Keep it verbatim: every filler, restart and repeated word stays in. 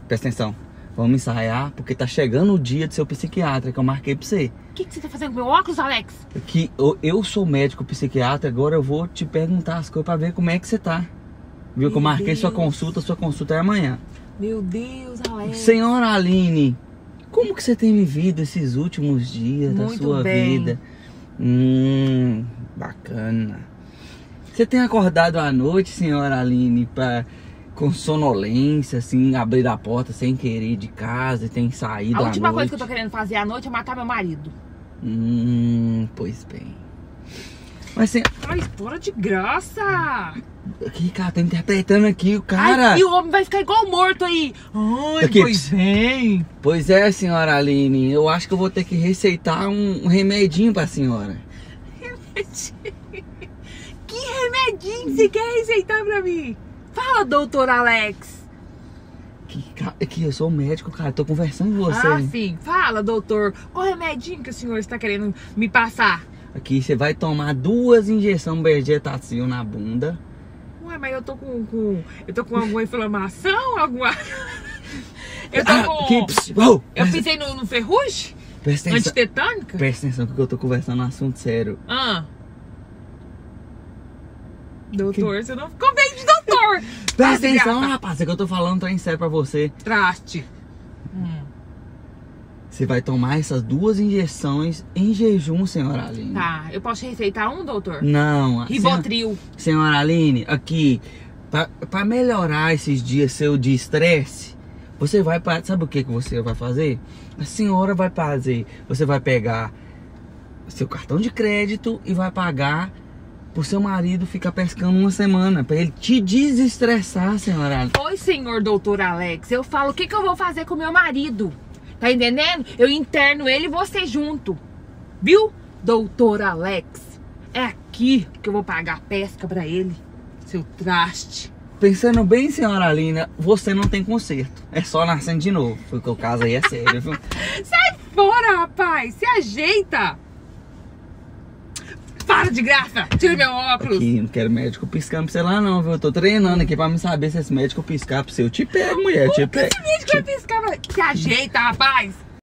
Presta atenção. Vamos ensaiar, porque tá chegando o dia do seu psiquiatra que eu marquei pra você. O que, que você tá fazendo com meu óculos, Alex? Que eu, eu sou médico psiquiatra, agora eu vou te perguntar as coisas pra ver como é que você tá. Viu Meu que eu marquei Deus. sua consulta, sua consulta é amanhã. Meu Deus, Alex. Senhora Aline, como que você tem vivido esses últimos dias Muito da sua bem. vida? Hum, bacana. Você tem acordado à noite, senhora Aline, pra, com sonolência, assim, abrir a porta sem querer de casa e tem saído à A última noite? coisa que eu tô querendo fazer à noite é matar meu marido. Hum, pois bem. Mas assim, Ai, fora de graça. aqui, cara, tá interpretando aqui o cara. Ai, e o homem vai ficar igual morto aí. Ai, Aqui. pois bem. Pois é, senhora Aline, eu acho que eu vou ter que receitar um, um remedinho pra senhora. Que remedinho você quer receitar pra mim? Fala, doutor Alex. Que, ca- aqui, eu sou médico, cara, tô conversando com você. Ah, sim. Fala, doutor. Qual remedinho que o senhor está querendo me passar? Aqui, você vai tomar duas injeções Bergetacil na bunda. Ué, mas eu tô com, com... Eu tô com alguma inflamação? Alguma... Eu tô Ah, com... aqui, pss, oh, Eu presta, pisei no, no ferrugem? presta atenção, Antitetânica? presta atenção que eu tô conversando um assunto sério. Ah. Doutor, você não ficou bem de doutor. Presta Ah, atenção, gata. rapaz, é que eu tô falando um trem sério pra você. Traste. Hum. Você vai tomar essas duas injeções em jejum, senhora Aline. Tá, eu posso receitar um, doutor? Não, a senhora, Rivotril. senhora Aline, aqui, pra, pra melhorar esses dias seu de estresse, você vai, pra, sabe o que, que você vai fazer? A senhora vai fazer, você vai pegar seu cartão de crédito e vai pagar pro seu marido ficar pescando uma semana, pra ele te desestressar, senhora Aline. Oi, senhor doutor Alex. Eu falo o que, que eu vou fazer com meu marido. Tá entendendo? Eu interno ele e você junto. Viu? Doutor Alex. É aqui que eu vou pagar a pesca pra ele. Seu traste. Pensando bem, senhora Aline, você não tem conserto. É só nascendo de novo, porque o caso aí é sério, viu? Sai fora, rapaz. Se ajeita. Para de graça. Tira meu óculos. Aqui, não quero médico piscando pra você lá não, viu? Eu tô treinando aqui pra me saber se esse médico piscar pra você. Eu te pego, mulher, eu te pego. Esse médico vai piscar. pra- Se ajeita, rapaz.